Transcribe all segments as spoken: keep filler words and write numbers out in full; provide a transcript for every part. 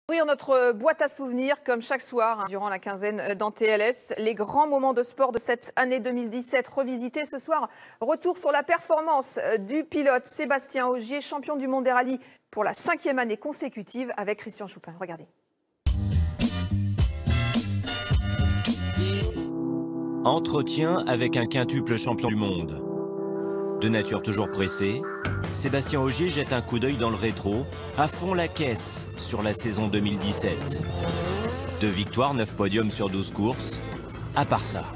Ouvrir notre boîte à souvenirs comme chaque soir hein, durant la quinzaine dans T L S. Les grands moments de sport de cette année deux mille dix-sept revisités ce soir. Retour sur la performance du pilote Sébastien Ogier, champion du monde des rallyes pour la cinquième année consécutive avec Christian Choupin. Regardez. Entretien avec un quintuple champion du monde. De nature toujours pressée, Sébastien Ogier jette un coup d'œil dans le rétro, à fond la caisse sur la saison deux mille dix-sept. Deux victoires, neuf podiums sur douze courses, à part ça.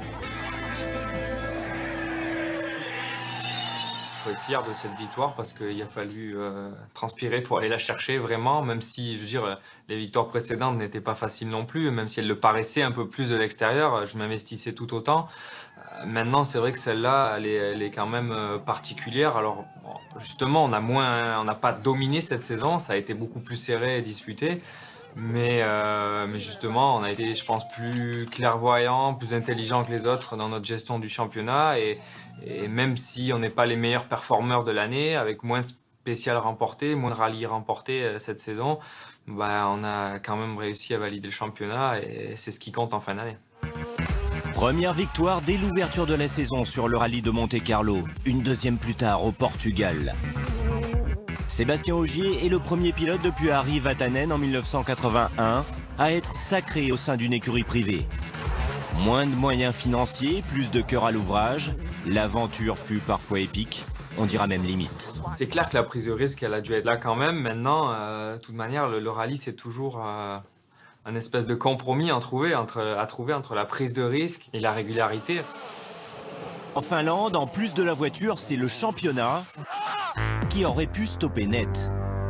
Il faut être fier de cette victoire parce qu'il a fallu euh, transpirer pour aller la chercher vraiment, même si je veux dire, les victoires précédentes n'étaient pas faciles non plus, même si elles le paraissaient un peu plus de l'extérieur, je m'investissais tout autant. Euh, maintenant, c'est vrai que celle-là, elle est, elle est quand même euh, particulière. Alors bon, justement, on a moins, on n'a pas dominé cette saison, ça a été beaucoup plus serré et disputé. Mais, euh, mais justement, on a été, je pense, plus clairvoyant, plus intelligent que les autres dans notre gestion du championnat. Et, et même si on n'est pas les meilleurs performeurs de l'année, avec moins de spéciales remportées, moins de rallyes remportés cette saison, bah, on a quand même réussi à valider le championnat et c'est ce qui compte en fin d'année. Première victoire dès l'ouverture de la saison sur le rallye de Monte-Carlo, une deuxième plus tard au Portugal. Sébastien Ogier est le premier pilote depuis Harry Vatanen en mille neuf cent quatre-vingt-un à être sacré au sein d'une écurie privée. Moins de moyens financiers, plus de cœur à l'ouvrage, l'aventure fut parfois épique, on dira même limite. C'est clair que la prise de risque, elle a dû être là quand même. Maintenant, euh, de toute manière, le, le rallye, c'est toujours euh, un espèce de compromis à trouver, entre, à trouver entre la prise de risque et la régularité. En Finlande, en plus de la voiture, c'est le championnat qui aurait pu stopper net.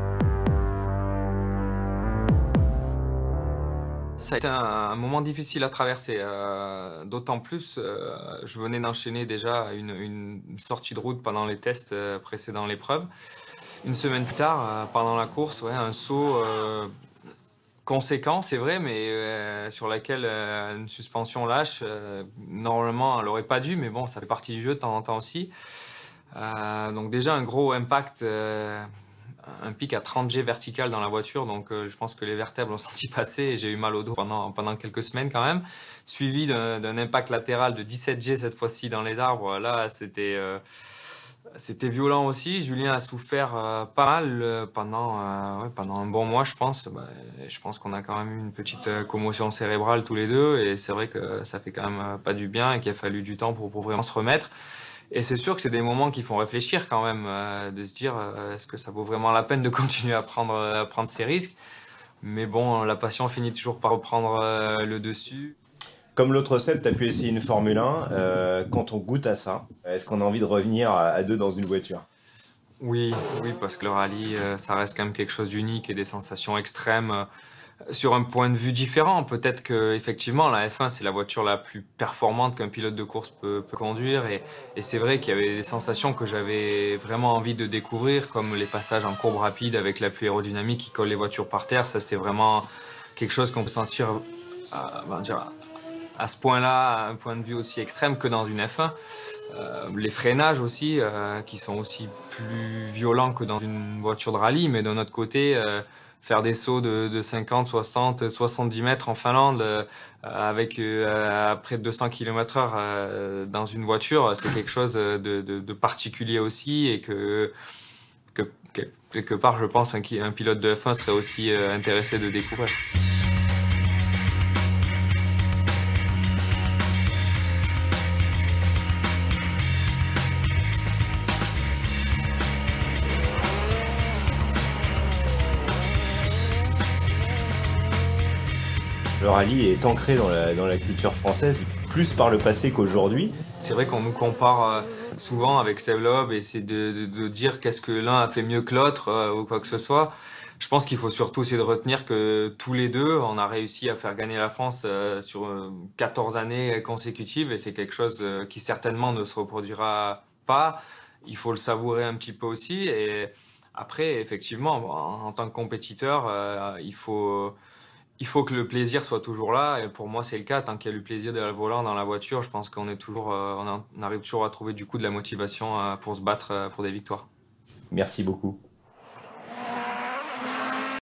Ça a été un, un moment difficile à traverser, euh, d'autant plus, euh, je venais d'enchaîner déjà une, une sortie de route pendant les tests euh, précédant l'épreuve. Une semaine plus tard, euh, pendant la course, ouais, un saut euh, conséquent, c'est vrai, mais euh, sur laquelle euh, une suspension lâche, euh, normalement, elle n'aurait pas dû, mais bon, ça fait partie du jeu de temps en temps aussi. Euh, donc déjà un gros impact, euh, un pic à trente G vertical dans la voiture, donc euh, je pense que les vertèbres l'ont senti passer et j'ai eu mal au dos pendant, pendant quelques semaines quand même, suivi d'un impact latéral de dix-sept G cette fois-ci dans les arbres. Là c'était euh, c'était violent aussi. Julien a souffert euh, pas mal euh, pendant, euh, ouais, pendant un bon mois je pense. Bah, je pense qu'on a quand même eu une petite euh, commotion cérébrale tous les deux et c'est vrai que ça fait quand même euh, pas du bien et qu'il a fallu du temps pour, pour vraiment se remettre. Et c'est sûr que c'est des moments qui font réfléchir quand même, euh, de se dire euh, est-ce que ça vaut vraiment la peine de continuer à prendre, à prendre ces risques. Mais bon, la passion finit toujours par reprendre euh, le dessus. Comme l'autre Seb, tu as pu essayer une Formule un. Euh, quand on goûte à ça, est-ce qu'on a envie de revenir à, à deux dans une voiture? Oui, oui, parce que le rallye, euh, ça reste quand même quelque chose d'unique et des sensations extrêmes. Euh, sur un point de vue différent, peut-être que effectivement la F un c'est la voiture la plus performante qu'un pilote de course peut, peut conduire et, et c'est vrai qu'il y avait des sensations que j'avais vraiment envie de découvrir, comme les passages en courbe rapide avec l'appui aérodynamique qui colle les voitures par terre. Ça c'est vraiment quelque chose qu'on peut sentir à, ben, dire, à ce point-là, à un point de vue aussi extrême que dans une F un. Euh, les freinages aussi, euh, qui sont aussi plus violents que dans une voiture de rallye, mais d'un autre côté, euh, faire des sauts de, de cinquante, soixante, soixante-dix mètres en Finlande euh, avec euh, à près de deux cents kilomètres heure euh, dans une voiture, c'est quelque chose de, de, de particulier aussi et que, que, que quelque part, je pense, un, un pilote de F un serait aussi euh, intéressé de découvrir. Le rallye est ancré dans la, dans la culture française, plus par le passé qu'aujourd'hui. C'est vrai qu'on nous compare souvent avec Seb Loeb et c'est de, de, de dire qu'est-ce que l'un a fait mieux que l'autre euh, ou quoi que ce soit. Je pense qu'il faut surtout essayer de retenir que tous les deux, on a réussi à faire gagner la France euh, sur quatorze années consécutives et c'est quelque chose euh, qui certainement ne se reproduira pas. Il faut le savourer un petit peu aussi et après, effectivement, en, en tant que compétiteur, euh, il faut... Il faut que le plaisir soit toujours là, et pour moi c'est le cas. Tant qu'il y a le plaisir derrière le volant dans la voiture, je pense qu'on est toujours, euh, on, a, on arrive toujours à trouver du coup de la motivation euh, pour se battre euh, pour des victoires. Merci beaucoup.